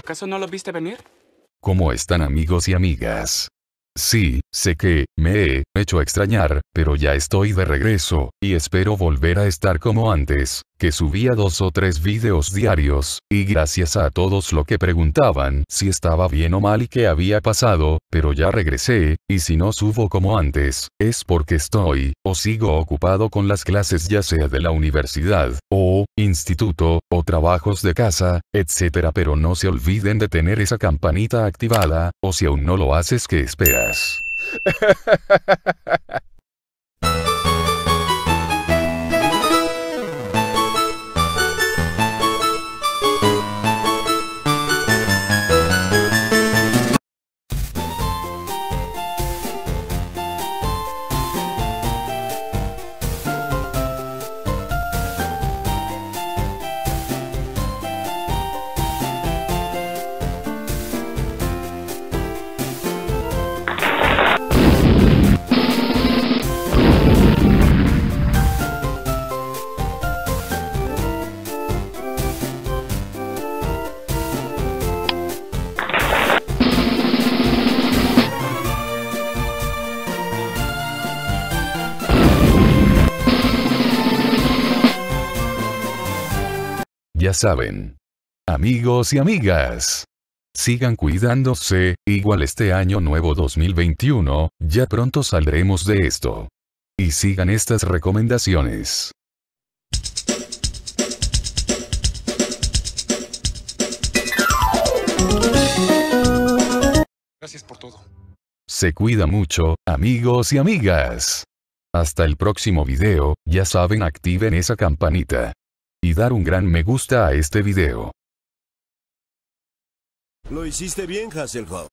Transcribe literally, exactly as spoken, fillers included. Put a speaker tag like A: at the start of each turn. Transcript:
A: ¿Acaso no lo viste venir?
B: ¿Cómo están, amigos y amigas? Sí, sé que me he hecho extrañar, pero ya estoy de regreso, y espero volver a estar como antes, que subía dos o tres videos diarios, y gracias a todos lo que preguntaban si estaba bien o mal y qué había pasado, pero ya regresé, y si no subo como antes, es porque estoy, o sigo ocupado con las clases ya sea de la universidad, o instituto, o trabajos de casa, etcétera. Pero no se olviden de tener esa campanita activada, o si aún no lo haces, ¿qué esperas? Ya saben. Amigos y amigas. Sigan cuidándose, igual este año nuevo dos mil veintiuno, ya pronto saldremos de esto. Y sigan estas recomendaciones.
A: Gracias por todo.
B: Se cuida mucho, amigos y amigas. Hasta el próximo video, ya saben, activen esa campanita. Y dar un gran me gusta a este video.
C: Lo hiciste bien, Hasselhoff.